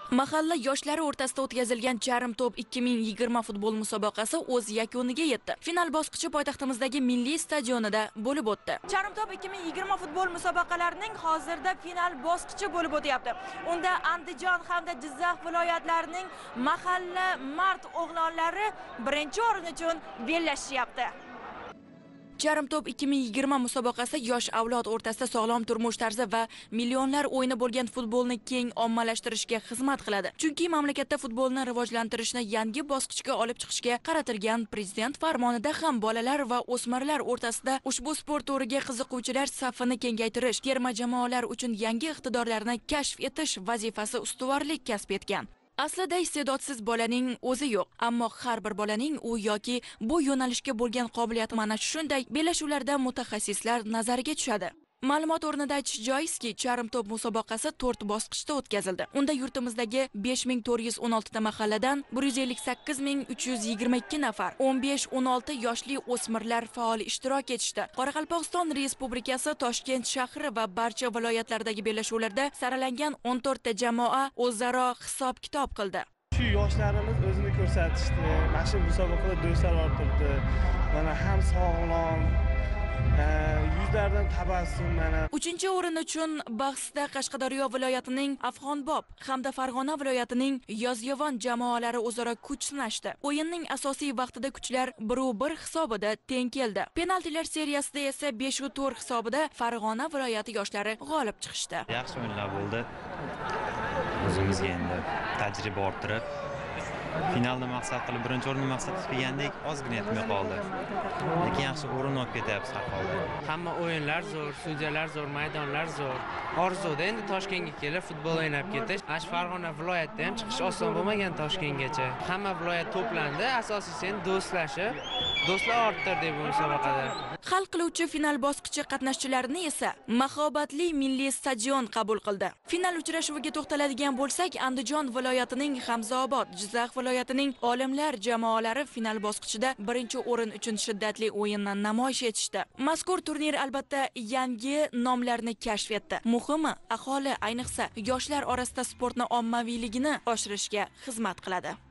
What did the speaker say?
Mahalla yoshlari o'rtasida o'tkazilgan Charm Top 2020 futbol musobaqasi o'z yakuniga yetdi. Final bosqichi poytaxtimizdagi Milliy stadionida bo'lib o'tdi. Charm Top 2020 futbol musobaqalarining hozirda final bosqichi bo'lib o'tyapti. Unda Andijon hamda Jizzax viloyatlarining mahalla mard o'g'lonlari birinchi o'rin uchun bellashyapti. Charm Top 2020 musobaqasi yosh avlod o'rtasida sog'lom turmush tarzi va millionlar o'yini bo'lgan futbolni keng ommalashtirishga xizmat qiladi. Chunki mamlakatda futbolni rivojlantirishni yangi bosqichga olib chiqishga qaratilgan prezident farmonida ham bolalar va o'smirlar o'rtasida ushbu sport turiga qiziquvchilar safini kengaytirish, terma jamoalar uchun yangi iqtidorlarni kashf etish vazifasi ustuvorlik kasb etgan. Aslida iste'dodsiz bolaning o'zi yo'q, ammo har bir bolaning u yoki bu yo'nalishga bo'lgan qobiliyati mana shunday bellashuvlarda mutaxassislar nazariga tushadi. Ma'lumot o'rnida aytish joizki, Charm Top musobaqasi 4 bosqichda o'tkazildi. Unda yurtimizdagi 5416 ta mahalladan 158322 nafar 15-16 yoshli o'smirlar faol ishtirok etishdi. Qoraqalpog'iston Respublikasi Toshkent shahri va barcha viloyatlardagi bellashuvlarda saralangan 14 ta jamoa o'zaro hisob-kitob qildi. Shu yoshlarimiz o'zini ko'rsatishdi. Mana shu musobaqada do'stlar orttirdi. Mana ham sog'lom yuzlardan tabassum mana. 3-o'rin uchun bahsda Qashqadaryo viloyatining Afg'onbob hamda Farg'ona viloyatining Yozyovon jamoalari o'zaro kuch sinashdi. O'yinning asosiy vaqtida kuchlar 1-1 hisobida teng keldi. Penaltilar seriyasida esa 5-4 hisobida Farg'ona viloyati yoshlari g'olib chiqishdi. Yaxshi o'yinlar bo'ldi. O'zimizga endi tajriba orttirib finalni maqsad qilib, birinchi o'rinni maqsad qilgandek ozgina yetmay qoldi. Lekin yaxshi o'rin olib ketyapmiz har holda. Hamma o'yinlar zo'r, sudyalar zo'r, maydonlar zo'r. Orzuda endi Toshkentga kelib futbol o'ynab ketish. Farg'ona viloyatida ham chiqish oson bo'lmagan Toshkentgacha. Hamma viloyat to'plandi, asosiysi endi do'stlashib, do'stlar orttirdik bu musobaqada. Hal qiluvchi final bosqichi qatnashchilarini esa mahobatli milliy stadion qabul qildi. Final uchrashuviga to'xtaladigan bo'lsak, Andijon viloyatining Hamzaobod, Jizzax viloyatining Olimlar jamoalari final bosqichida birinchi o'rin uchun shiddatli o'yinni namoyish etishdi. Mazkur turnir albatta yangi nomlarni kashf etdi. Muhimi, aholi, ayniqsa yoshlar orasida sportni ommaviyligini oshirishga xizmat qiladi.